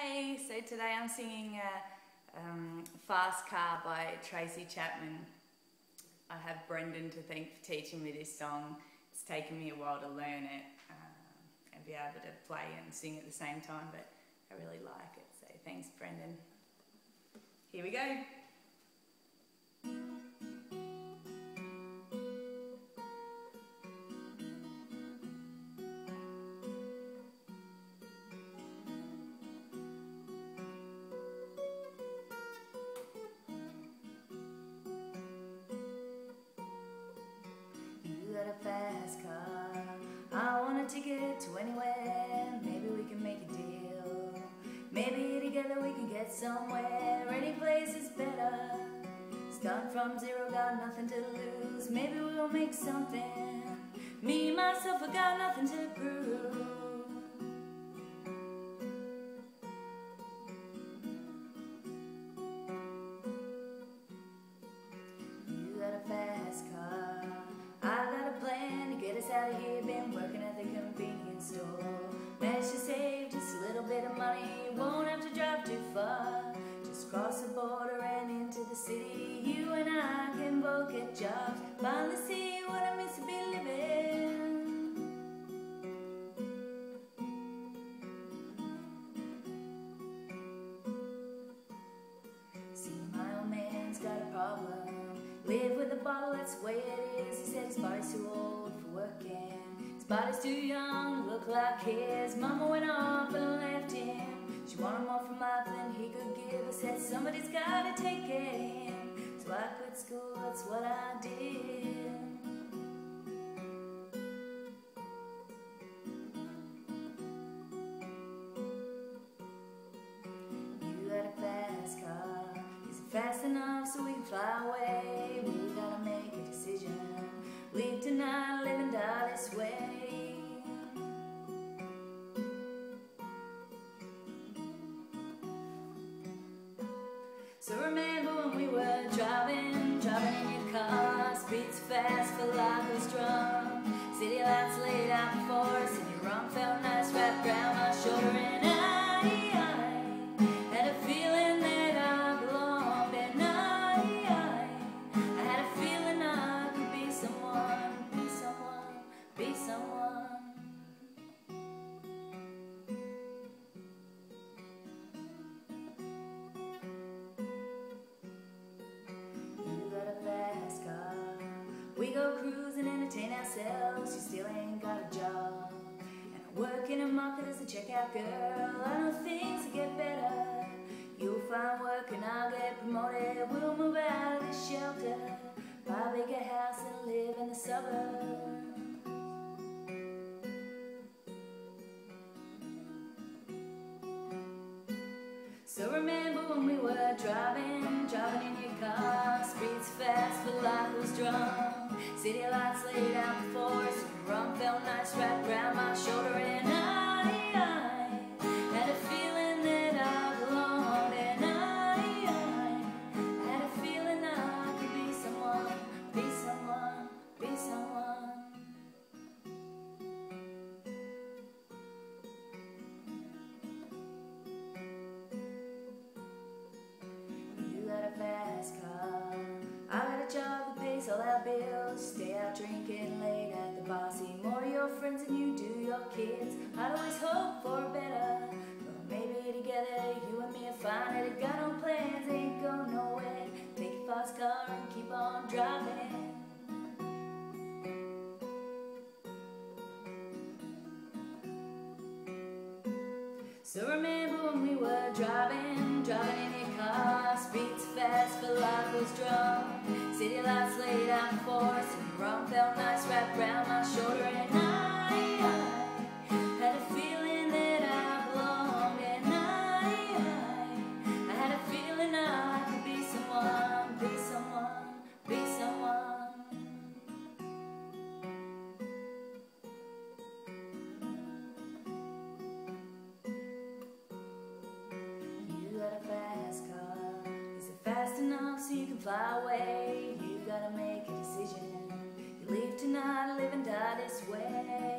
Hey, so today I'm singing Fast Car by Tracy Chapman. I have Brendan to thank for teaching me this song. It's taken me a while to learn it and be able to play and sing at the same time, but I really like it, so thanks Brendan. Here we go. A fast car, I want a ticket to anywhere. Maybe we can make a deal. Maybe together we can get somewhere. Any place is better. Start from zero, got nothing to lose. Maybe we'll make something. Me, myself, I got nothing to prove. You got a fast car, I got a plan to get us out of here. Been working at the convenience store. Managed to save just a little bit of money. Won't have to drive too far. Just cross the border and into the city. You and I can both get jobs. Finally see what it means to be living. See, my old man's got a problem. Live with a bottle, that's the way it is. He said his body's too old for working. His body's too young, look like his. Mama went off and left him. She wanted more from life than he could give. I said somebody's gotta take care of him. So I quit school, that's what I did. You got a fast car. Is it fast enough so we can fly away? We gotta make a decision. Leave tonight, live and die this way. So remember when we were driving in your car. Speed so fast, felt like I was drunk. City lights laid out before us, and your arm felt nice wrapped around my shoulder. And I had a feeling that I belonged, and I had a feeling I could be someone, be someone, be someone. We go cruise and entertain ourselves. You still ain't got a job, and I work in a market as a checkout girl. I know things will get better. You'll find work and I'll get promoted. We'll move out of this shelter, buy a bigger house and live in the suburbs. So remember when we were driving in your car. Speed so fast, felt like I was drunk. City lights laid out before us, and your arm felt nice wrapped around my shoulder. And I had a feeling that I belonged, and I had a feeling I could be someone, be someone, be someone. You got a fast car, I got a job that pays all our bills. Stay out drinking late at the bar. See more of your friends than you do your kids. I'd always hope for better, but maybe together you and me will find it. Got no plans, ain't going nowhere. Take your fast car and keep on driving. So remember when we were driving in your car. Speed so fast, felt like I was drunk. City lights laid out before us, and your arm felt nice wrapped around my shoulder. And I had a feeling that I belonged, and I had a feeling I could be someone, be someone, be someone. You got a fast car. Is it fast enough so you can fly away? You gotta make a decision. You leave tonight, live and die this way.